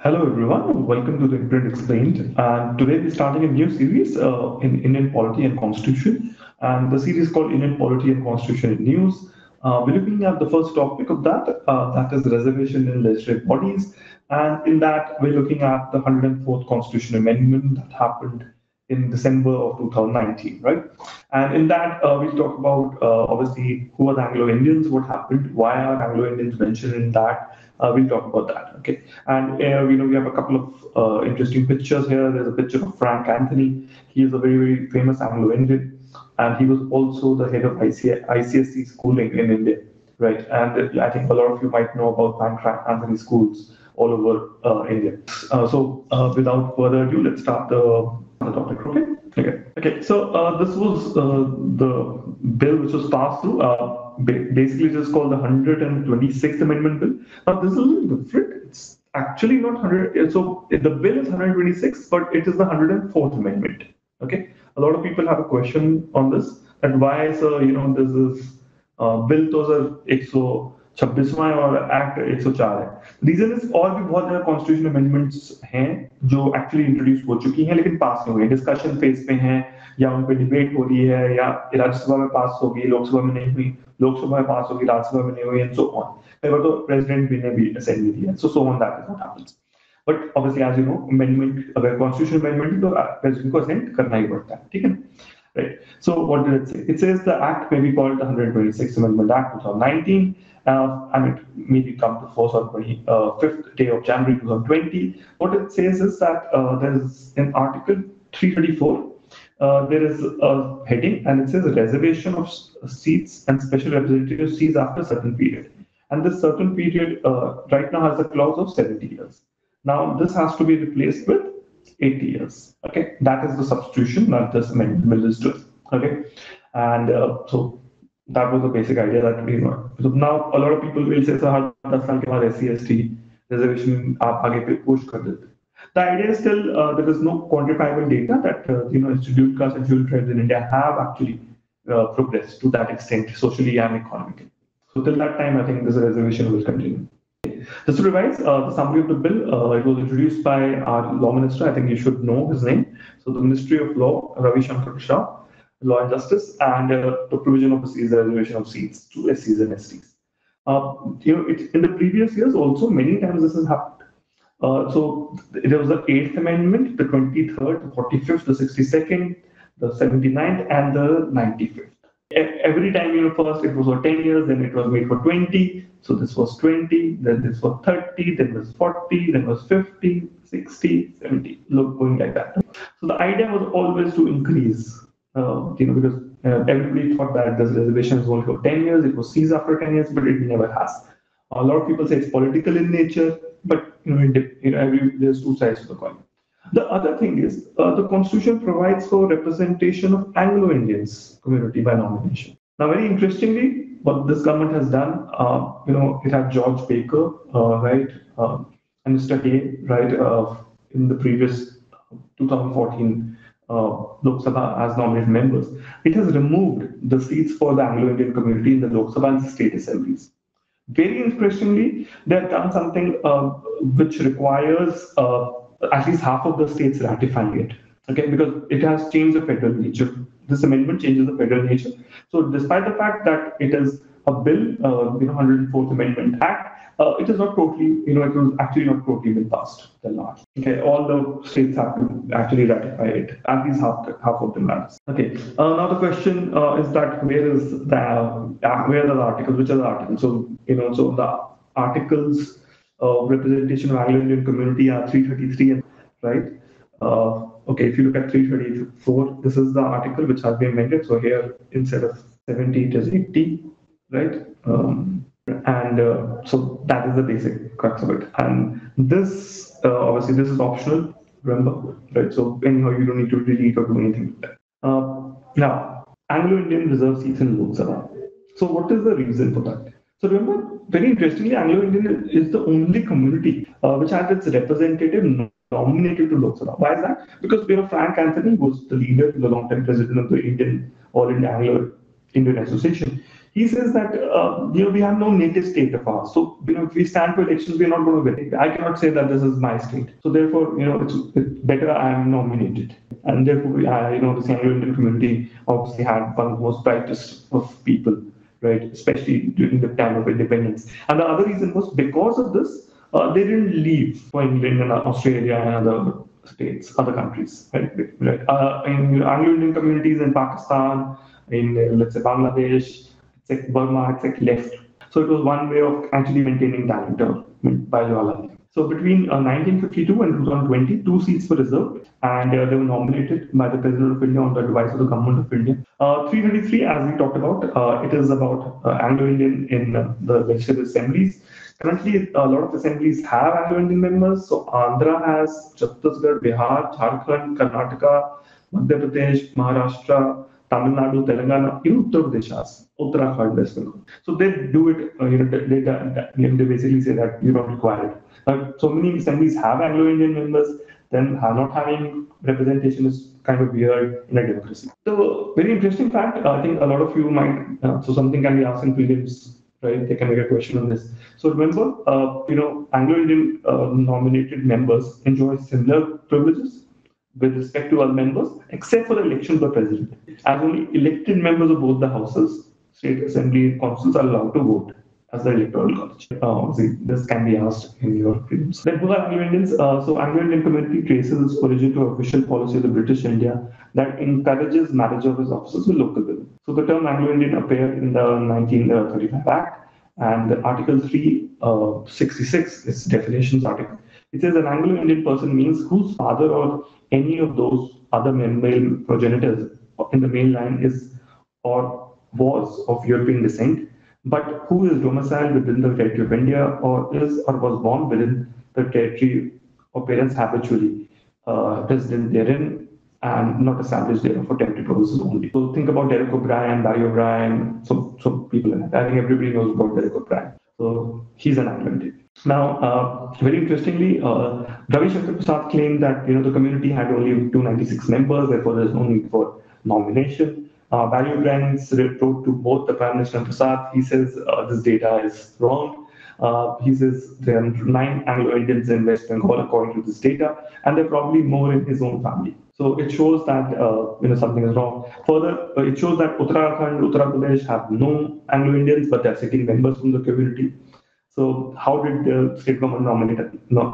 Hello everyone, welcome to the IMPRINT Explained. And today we're starting a new series in Indian Polity and Constitution. And the series is called Indian Polity and Constitution in News. We're looking at the first topic of that is reservation in legislative bodies. And in that, we're looking at the 104th Constitution Amendment that happened in December of 2019, right? And in that, we'll talk about obviously who are the Anglo Indians, what happened, why are Anglo Indians mentioned in that. We'll talk about that, okay? And we have a couple of interesting pictures here. There's a picture of Frank Anthony. He is a very, very famous Anglo Indian, and he was also the head of ICSE schooling in India, right? And I think a lot of you might know about Frank Anthony schools all over India. Without further ado, let's start the topic. Okay. So this was the bill which was passed through. Basically, it is called the 126th Amendment Bill. Now, this is a little different. It's actually not 100. So the bill is 126, but it is the 104th Amendment. Okay. A lot of people have a question on this. That why, sir, this is bill तो sir 126वां और act 104 है. Reason is और भी बहुत ज्यादा constitution amendments हैं जो एक्चुअली इंट्रोड्यूस हो चुकी हैं लेकिन पास नहीं हुई, डिस्कशन फेज पे हैं या उन पे डिबेट हो रही है या राज्यसभा में पास होगी, लोकसभा में नहीं हुई, लोकसभा में पास होगी, राज्यसभा में नहीं हुई, एंड सो ऑन. कई बार तो प्रेसिडेंट भी ने भी असेंड नहीं दिया, so on that is what happens. But obviously as you know, amendment अगर कॉन्स्टिट्यूशन अमेंडमेंट तो प्रेसिडेंट को असेंड करना ही पड़ता है, ठीक है. Right. So what did it say? It says the act may be called the 126th Amendment Act 2019, and it may come to force on 25th day of January 2020. What it says is that there is in Article 334, there is a heading, and it says reservation of seats and special representative seats after a certain period. And this certain period right now has a clause of 70 years. Now this has to be replaced with 80 years. Okay, that is the substitution that this amendment is doing. Okay, and so that was the basic idea that So now a lot of people will say, "So, 10 साल के बाद SC ST reservation आप आगे पे push कर देते." The idea is still there is no quantifiable data that scheduled castes and scheduled tribes in India have actually progressed to that extent socially and economically. So till that time, I think this reservation will continue. Just to revise the summary of the bill, it was introduced by our law minister. I think you should know his name. So the Ministry of Law, Ravi Shankar Shah, Law and Justice, and the provision of the reservation of seats to SCs and STs. In the previous years also many times this has happened. So there was the 8th Amendment, the 23rd, the 45th, the 62nd, the 79th, and the 95th. Every time, first it was for 10 years, then it was made for 20. So this was 20, then this was 30, then it was 40, then it was 50, 60, 70, going like that. So the idea was always to increase, because everybody thought that this reservation is only for 10 years, it was ceased after 10 years, but it never has. A lot of people say it's political in nature, but there's two sides to the coin. The other thing is the Constitution provides for representation of Anglo Indians community by nomination. Now, very interestingly, what this government has done, it had George Baker, right, and Mr. Hay, right, in the previous 2014 Lok Sabha as nominated members. It has removed the seats for the Anglo Indian community in the Lok Sabha and state assemblies. Very interestingly, they have done something which requires at least half of the states ratifying it, okay, because it has changed the federal nature. This amendment changes the federal nature. So despite the fact that it is a bill, 104th Amendment Act, it is not totally, it was actually not totally been passed till now. Okay, all the states have to actually ratify it, at least half of them has. Okay, now the question is that where are the articles? Which are the articles? So, so the articles representation of Anglo-Indian community are 333, right? Okay, if you look at 334, this is the article which has been amended. So here, instead of 70, it is 80, right? So that is the basic crux of it. And this, obviously, this is optional, remember, right? So anyhow, you don't need to delete or do anything with that. Now, Anglo-Indian reserve seats in Lok Sabha. So what is the reason for that? So remember, very interestingly, Anglo-Indian is the only community which has its representative nominated to Lok Sabha. Why is that? Because Frank Anthony was the leader, the long-time president of the All India Anglo-Indian Association. He says that we have no native state of ours. So if we stand for elections, we're not going to win. I cannot say that this is my state. So therefore, it's better I am nominated. And therefore, the Anglo-Indian community obviously had one of the most brightest of people, right? Especially during the time of independence. And the other reason was because of this, they didn't leave for England and Australia and other states, other countries, right? In Anglo-Indian communities in Pakistan, in let's say Bangladesh, it's like Burma, it's like left. So it was one way of actually maintaining talent by Jawaharlal. So between 1952 and 2020, 2 seats were reserved, and they were nominated by the President of India on the advice of the Government of India. 323, as we talked about, it is about Anglo-Indian in the legislative assemblies. Currently, a lot of assemblies have Anglo-Indian members. So Andhra has Chhattisgarh, Bihar, Jharkhand, Karnataka, Madhya Pradesh, Maharashtra, Tamil Nadu, Telangana, Uttar Pradesh has Uttarakhand, West Bengal. So they do it. They basically say that you don't require it. So many assemblies have Anglo-Indian members, then not having representation is kind of weird in a democracy. So very interesting fact. I think a lot of you might. So something can be asked in prelims, right? They can make a question on this. So remember, Anglo-Indian nominated members enjoy similar privileges with respect to other members, except for the election of the president. As only elected members of both the houses, state assembly and councils, are allowed to vote as the electoral college. This can be asked in your prelims. Then who are Anglo-Indians? So Anglo-Indian community traces its origin to official policy of the British India that encourages marriage of its officers with local women. So the term Anglo-Indian appeared in the 1935 Act, and Article 366, its definitions article. It says an Anglo-Indian person means whose father or any of those other male progenitors in the male line is or was of European descent, but who is domiciled within the territory of India or is or was born within the territory of parents habitually resident therein and not established there for temporary purposes only. So think about Derek O'Brien, Barry O'Brien, some people in it. I think everybody knows about Derek O'Brien. So he's an Anglo-Indian. Now, very interestingly, Ravi Shankar Prasad claimed that the community had only 296 members, therefore there's no need for nomination. Barry O'Brien wrote to both the Prime Minister and Prasad. He says this data is wrong. He says there are 9 Anglo-Indians in West Bengal according to this data, and there are probably more in his own family. So it shows that something is wrong. Further, it shows that Uttarakhand, Uttar Pradesh have no Anglo-Indians, but they're sitting members from the community. So how did the state government nominate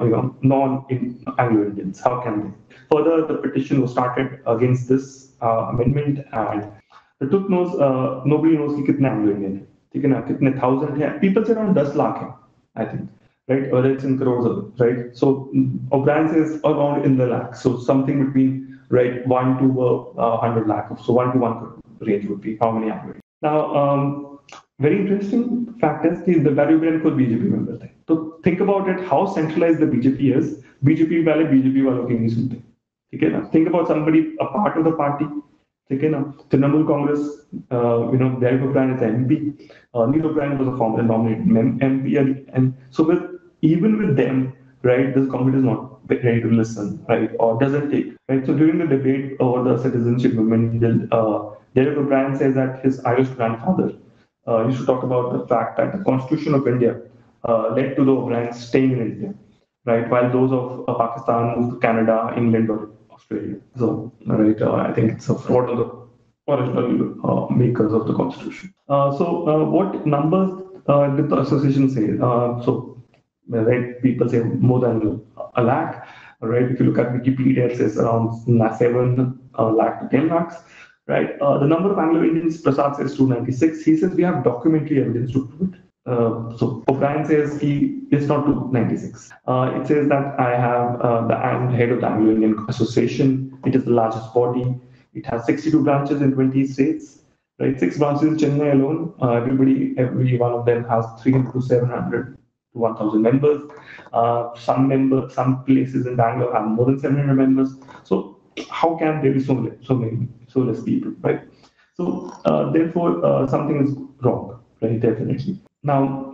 non-Anglo-Indians? How can they? Further, the petition was started against this amendment, and the truth knows nobody knows कि कितने Anglo-Indian हैं, ठीक है ना, कितने thousand हैं. People say around 10 lakh हैं, I think, right? Or it's in crores, right? So O'Brien says around in the lakhs. So something between 1 to 100 lakh. So 1 to 1 crore range would be how many Anglo-Indians. Now, very interesting fact is that the Barry O'Brien could BJP member थे. So think about it, how centralized the BJP is. BJP वाले BJP वालों की नहीं सुनते, ठीक है ना? Think about somebody a part of the party, ठीक है ना? Trinamool Congress, Derek O'Brien is MP. Neil O'Brien was a former nominated MP, and so even with them, right, this government is not ready to listen, right, or doesn't take, right? So during the debate over the citizenship movement, Derek O'Brien says that his Irish grandfather used to talk about the fact that the Constitution of India led to the O'Briens staying in India, right, while those of Pakistan moved to Canada, England, or Australia. So, right, I think it's one of the original makers of the Constitution. So, what numbers did the association say? Right, people say more than a lakh. Right, if you look at Wikipedia, it says around 7 lakh to 10 lakhs. Right, the number of Anglo-Indians, Prasad says 296. He says we have documentary evidence to prove it. So O'Brien says it's not 296. It says that I have I'm head of the Anglo-Indian Association. It is the largest body. It has 62 branches in 20 states. Right, 6 branches in Chennai alone. Every one of them has 300 to 700 to 1,000 members. Some places in Bangalore have more than 700 members. So how can there be so less people, right? So therefore, something is wrong, right? Definitely. Now,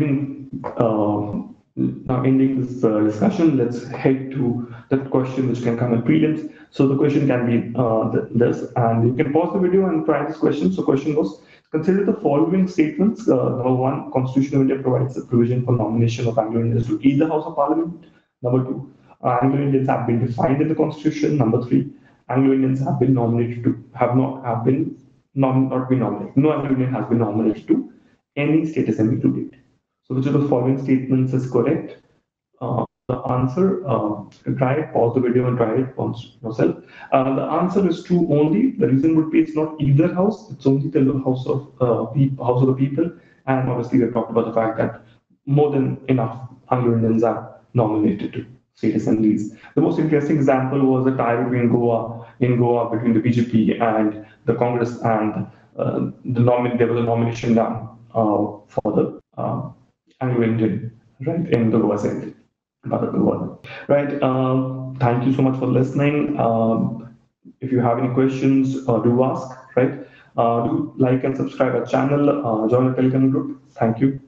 ending this discussion, let's head to the question which can come in prelims. So the question can be this, and you can pause the video and try this question. So question was, Consider the following statements. Number one, Constitution of India provides a provision for nomination of Anglo-Indians to either House of Parliament. Number two, Anglo-Indians have been defined in the Constitution. Number three, Anglo-Indians have been nominated to not been nominated. No Anglo-Indian has been nominated to any state assembly to date. So which of the following statements is correct? The answer, try it, pause the video and try it once yourself. The answer is true only. The reason would be it's not either house, it's only the House of the People. And obviously, we have talked about the fact that more than enough Anglo-Indians are nominated to state assemblies. The most interesting example was the tie between between the BJP and the Congress, and there was a nomination done for the Anglo-Indian, right, in the Goa Assembly. Right. Thank you so much for listening. If you have any questions, do ask. Right. Do like and subscribe our channel. Join the Telegram group. Thank you.